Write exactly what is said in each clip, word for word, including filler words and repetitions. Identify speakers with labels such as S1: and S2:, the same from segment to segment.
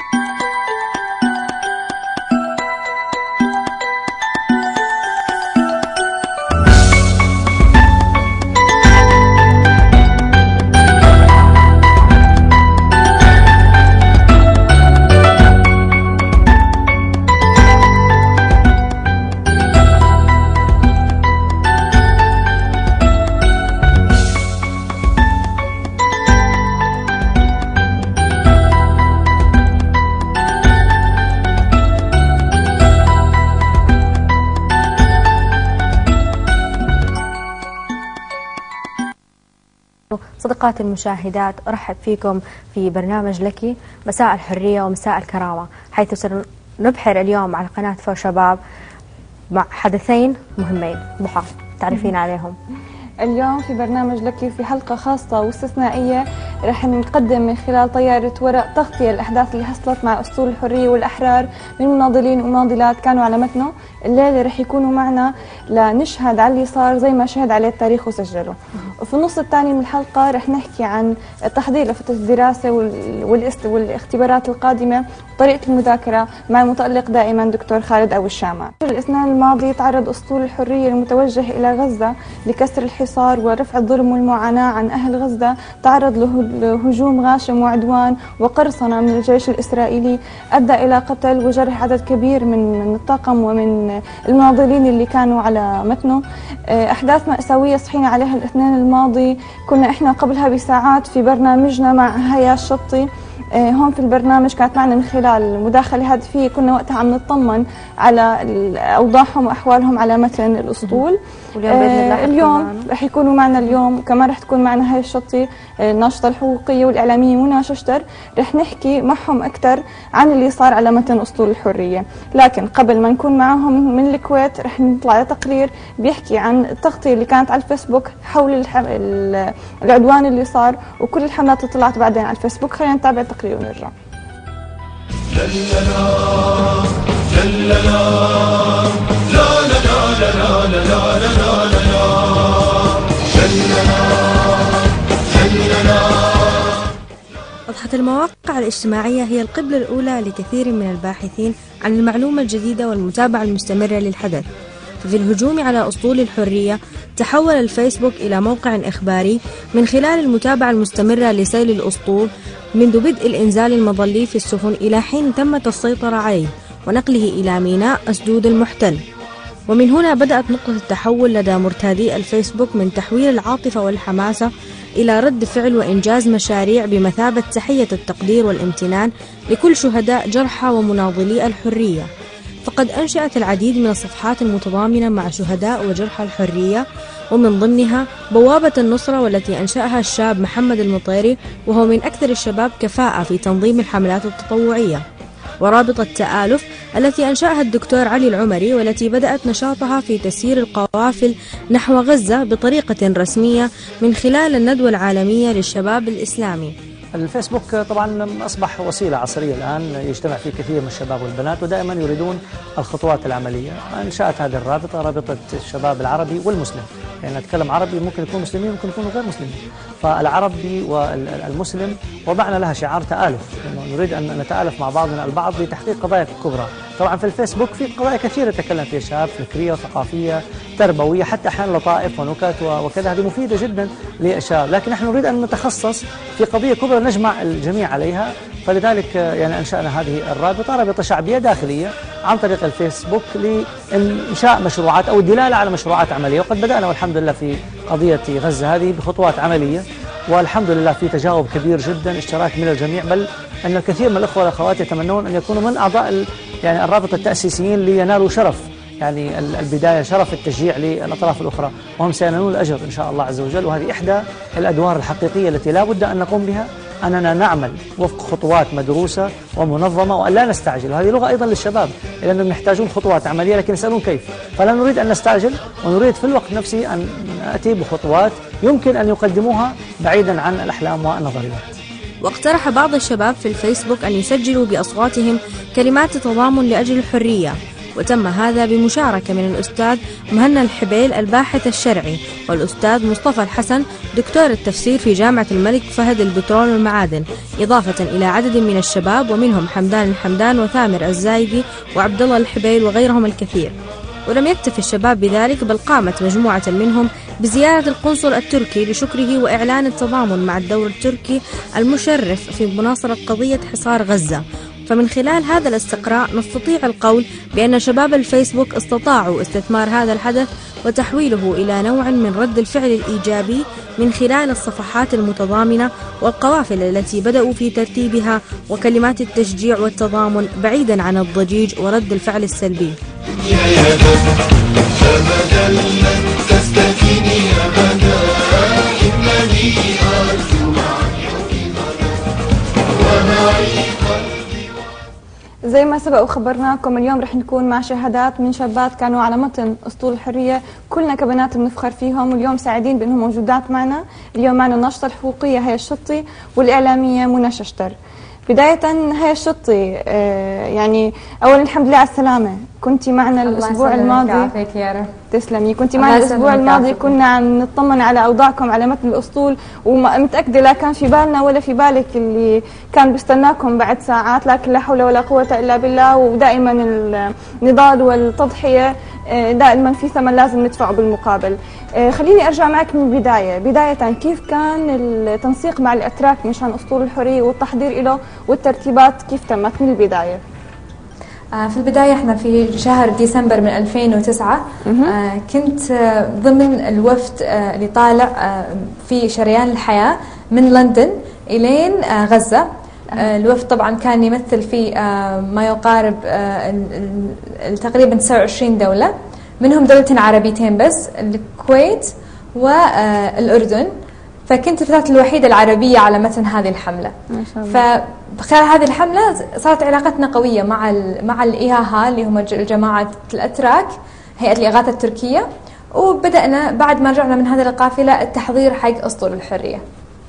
S1: صديقات المشاهدات، أرحب فيكم في برنامج لك مساء الحرية ومساء الكرامة، حيث سنبحر اليوم على قناة فور شباب مع حدثين مهمين. ضحى، تعرفين عليهم.
S2: اليوم في برنامج لك في حلقة خاصة واستثنائية رح نقدم من خلال طيارة ورق تغطية الأحداث اللي حصلت مع أسطول الحرية والأحرار من مناضلين ومناضلات كانوا على متنه. الليلة رح يكونوا معنا لنشهد على اللي صار زي ما شهد عليه التاريخ وسجله. وفي النص الثاني من الحلقة رح نحكي عن التحضير لفترة الدراسة والاختبارات القادمة وطريقة المذاكرة مع المتألق دائما دكتور خالد أبو الشامة. الاثنين الماضي تعرض أسطول الحرية المتوجه إلى غزة لكسر الحصار ورفع الظلم والمعاناة عن أهل غزة، تعرض لهجوم غاشم وعدوان وقرصنة من الجيش الإسرائيلي أدى إلى قتل وجرح عدد كبير من من الطاقم ومن المناضلين اللي كانوا على متنه. أحداث مأساوية صحينا عليها الاثنين الماضي. كنا إحنا قبلها بساعات في برنامجنا مع هيا الشطي هون في البرنامج، كانت معنا من خلال مداخلة هاتفية، كنا وقتها عم نطمن على أوضاعهم وأحوالهم على متن الأسطول.
S1: واليوم بإذن الله
S2: اليوم رح يكونوا معنا اليوم، وكمان رح تكون معنا هاي الشطي الناشطة الحقوقية والإعلامية منى ششتر، رح نحكي معهم أكثر عن اللي صار على متن أسطول الحرية. لكن قبل ما نكون معهم من الكويت رح نطلع لتقرير بيحكي عن التغطية اللي كانت على الفيسبوك حول العدوان اللي صار وكل الحملات اللي طلعت بعدين على الفيسبوك. خلينا نتابع التقرير ونرجع.
S3: أصبحت المواقع الاجتماعية هي القبلة الأولى لكثير من الباحثين عن المعلومة الجديدة والمتابعة المستمرة للحدث. ففي الهجوم على أسطول الحرية تحول الفيسبوك إلى موقع إخباري من خلال المتابعة المستمرة لسيل الأسطول منذ بدء الإنزال المظلي في السفن إلى حين تمت السيطرة عليه ونقله إلى ميناء أسدود المحتل. ومن هنا بدأت نقطة التحول لدى مرتادي الفيسبوك من تحويل العاطفة والحماسة إلى رد فعل وإنجاز مشاريع بمثابة تحية التقدير والامتنان لكل شهداء جرحى ومناضلي الحرية. فقد أنشأت العديد من الصفحات المتضامنة مع شهداء وجرحى الحرية، ومن ضمنها بوابة النصرة والتي أنشأها الشاب محمد المطيري، وهو من أكثر الشباب كفاءة في تنظيم الحملات التطوعية، ورابطة تآلف التي أنشأها الدكتور علي العمري والتي بدأت نشاطها في تسيير القوافل نحو غزة بطريقة رسمية من خلال الندوة العالمية للشباب الإسلامي.
S4: الفيسبوك طبعا أصبح وسيلة عصرية الآن يجتمع فيه كثير من الشباب والبنات ودائما يريدون الخطوات العملية. أنشأت هذه الرابطة رابطة الشباب العربي والمسلم، يعني نتكلم عربي ممكن يكون مسلمين ممكن يكونوا غير مسلمين، فالعربي والمسلم وضعنا لها شعار تآلف، إنه نريد أن نتآلف مع بعضنا البعض لتحقيق قضايا كبرى. طبعا في الفيسبوك في قضايا كثيرة يتكلم فيها الشباب، فكرية وثقافية تربوية، حتى أحيانا لطائف ونكت وكذا، هذه مفيدة جدا للشباب، لكن نحن نريد أن نتخصص في قضية كبرى نجمع الجميع عليها. فلذلك يعني أنشأنا هذه الرابطة، رابطة شعبية داخلية عن طريق الفيسبوك لإنشاء مشروعات أو الدلالة على مشروعات عملية. وقد بدأنا والحمد لله في قضية غزة هذه بخطوات عملية، والحمد لله في تجاوب كبير جدا، اشتراك من الجميع، بل أن الكثير من الأخوة والأخوات يتمنون أن يكونوا من أعضاء يعني الرابطة التأسيسيين لينالوا شرف يعني البداية، شرف التشجيع للأطراف الأخرى، وهم سينالون الأجر إن شاء الله عز وجل. وهذه إحدى الأدوار الحقيقية التي لا بد أن نقوم بها، أننا نعمل وفق خطوات مدروسة ومنظمة وأن لا نستعجل. وهذه لغة أيضا للشباب، لأنهم يحتاجون خطوات عملية لكن يسألون كيف، فلا نريد أن نستعجل، ونريد في الوقت نفسه أن نأتي بخطوات يمكن أن يقدموها بعيدا عن الأحلام والنظريات.
S3: واقترح بعض الشباب في الفيسبوك أن يسجلوا بأصواتهم كلمات تضامن لأجل الحرية، وتم هذا بمشاركة من الأستاذ مهنا الحبيل الباحث الشرعي والأستاذ مصطفى الحسن دكتور التفسير في جامعة الملك فهد للبترول والمعادن، إضافة إلى عدد من الشباب ومنهم حمدان الحمدان وثامر الزايدي وعبد الله الحبيل وغيرهم الكثير. ولم يكتف الشباب بذلك، بل قامت مجموعة منهم بزيارة القنصل التركي لشكره وإعلان التضامن مع الدور التركي المشرف في مناصرة قضية حصار غزة. فمن خلال هذا الاستقراء نستطيع القول بأن شباب الفيسبوك استطاعوا استثمار هذا الحدث وتحويله إلى نوع من رد الفعل الإيجابي من خلال الصفحات المتضامنة والقوافل التي بدأوا في ترتيبها وكلمات التشجيع والتضامن بعيدا عن الضجيج ورد الفعل السلبي.
S2: زي ما سبق وخبرناكم اليوم رح نكون مع شهادات من شابات كانوا على متن أسطول الحرية، كلنا كبنات بنفخر فيهم واليوم سعيدين بأنهم موجودات معنا. اليوم معنا الناشطة الحقوقية هيا الشطي والإعلامية منى ششتر. بداية هيا الشطي، آه يعني أولا الحمد لله على السلامة، كنتي معنا الأسبوع الماضي. تسلمي. كنتي معنا الأسبوع الماضي، كنا عم نطمن على أوضاعكم على متن الأسطول، ومتأكدة لا كان في بالنا ولا في بالك اللي كان بيستناكم بعد ساعات، لكن لا حول ولا قوة إلا بالله. ودائما النضال والتضحية دائما في ثمن لازم ندفعه بالمقابل. خليني أرجع معك من البداية. بداية كيف كان التنسيق مع الأتراك مشان أسطول الحرية والتحضير له والترتيبات كيف تمت من البداية؟
S5: في البداية احنا في شهر ديسمبر من ألفين وتسعة كنت ضمن الوفد اللي طالع في شريان الحياة من لندن إلين غزة. الوفد طبعا كان يمثل في ما يقارب تقريبا تسعة وعشرين دولة، منهم دولتين عربيتين بس، الكويت والأردن. فكنت الفتاة الوحيدة العربية على متن هذه الحملة. ما شاء الله. فخلال هذه الحملة صارت علاقتنا قوية مع ال مع الإيهاها اللي هم الجماعة الأتراك، هيئة الإغاثة التركية، وبدأنا بعد ما رجعنا من هذه القافلة التحضير حق أسطول الحرية.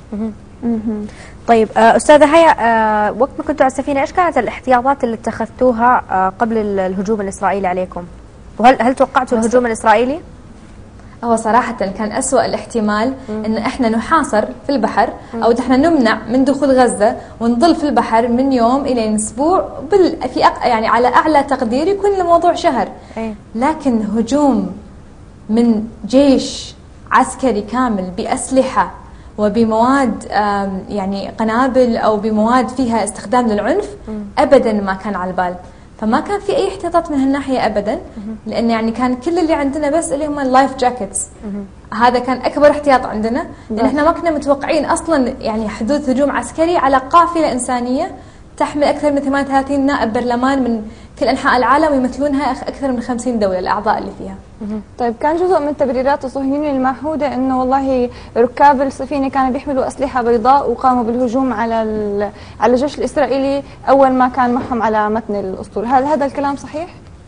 S1: طيب أستاذة هيا، وقت ما كنتوا على السفينة إيش كانت الاحتياطات اللي اتخذتوها قبل الهجوم الإسرائيلي عليكم؟ وهل هل توقعتوا الهجوم الإسرائيلي؟
S5: هو صراحة كان أسوأ الاحتمال إن إحنا نحاصر في البحر أو إحنا نمنع من دخول غزة ونظل في البحر من يوم إلى أسبوع، بال في أق... يعني على أعلى تقدير يكون الموضوع شهر. لكن هجوم من جيش عسكري كامل بأسلحة وبمواد يعني قنابل أو بمواد فيها استخدام للعنف أبدا ما كان على البال. فما كان في أي احتياطات من هالناحية أبدا، لأن يعني كان كل اللي عندنا بس اللي هم اللايف جاكيتس. هذا كان أكبر احتياط عندنا، لأن احنا ما كنا متوقعين أصلا يعني حدوث هجوم عسكري على قافلة إنسانية تحمل أكثر من ثمانية وثلاثين نائب برلمان من كل أنحاء العالم ويمثلونها أكثر من خمسين دولة الأعضاء اللي فيها.
S2: طيب كان جزء من تبريرات الصهيونيين المعهودة إنه والله ركاب السفينة كانوا بيحملوا أسلحة بيضاء وقاموا بالهجوم على على الجيش الإسرائيلي أول ما كان معهم على متن الأسطول، هل هذا الكلام صحيح؟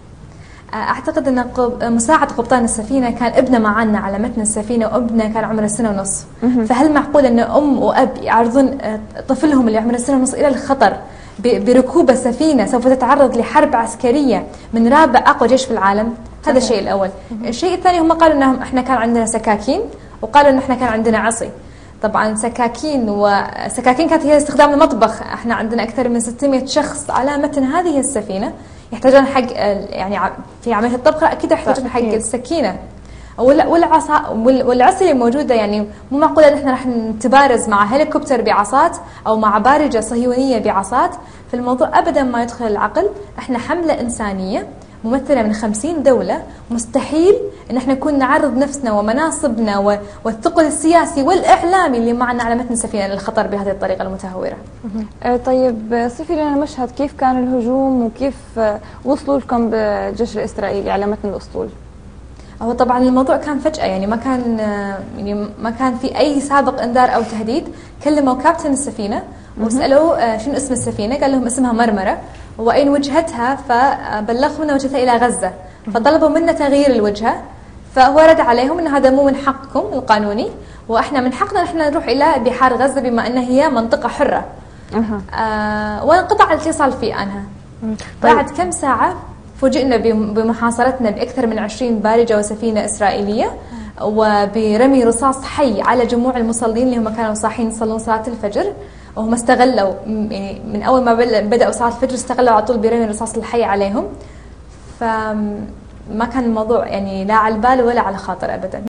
S5: أعتقد أن مساعد قبطان السفينة كان ابنه معنا على متن السفينة، وابنه كان عمره سنة ونص. فهل معقول أن أم وأب يعرضون طفلهم اللي عمره سنة ونص إلى الخطر بركوب السفينة سوف تتعرض لحرب عسكرية من رابع أقوى جيش في العالم؟ هذا الشيء الأول. الشيء الثاني هم قالوا أنهم إحنا كان عندنا سكاكين، وقالوا أن إحنا كان عندنا عصي. طبعا سكاكين وسكاكين كانت هي استخدام المطبخ. إحنا عندنا أكثر من ستمائة شخص على متن هذه السفينة يحتاجون حق يعني في عملية الطبخ، أكيد يحتاجون حق السكينة والعصا والعصا اللي موجودة. يعني مو معقولة أن إحنا راح نتبارز مع هليكوبتر بعصات أو مع بارجة صهيونية بعصات. في الموضوع أبدا ما يدخل العقل. إحنا حملة إنسانية ممثلة من خمسين دولة، مستحيل إن إحنا نكون نعرض نفسنا ومناصبنا والثقل السياسي والإعلامي اللي معنا على متن السفينة للخطر بهذه الطريقة المتهورة.
S2: طيب صفي لنا مشهد كيف كان الهجوم وكيف وصلوا لكم بالجيش الإسرائيلي على متن الأسطول؟
S5: هو طبعا الموضوع كان فجأة، يعني ما كان يعني ما كان في أي سابق إنذار أو تهديد. كلموا كابتن السفينة وسألوا شنو اسم السفينة، قال لهم اسمها مرمرة وأين وجهتها، فبلغوا أن وجهتها إلى غزة. فطلبوا منا تغيير الوجهة، فهو رد عليهم أن هذا مو من حقكم القانوني، وإحنا من حقنا نحن نروح إلى بحار غزة بما أنها هي منطقة حرة. أه. آه وانقطع الاتصال في عنها. طيب. بعد كم ساعة فوجئنا بمحاصرتنا بأكثر من عشرين بارجة وسفينة إسرائيلية، وبرمي رصاص حي على جموع المصلين اللي هم كانوا صاحين يصلون صلاة الفجر. وهم استغلوا يعني من أول ما بدأوا صلاة الفجر استغلوا على طول برمي الرصاص الحي عليهم. فما كان الموضوع يعني لا على البال ولا على خاطر أبدا.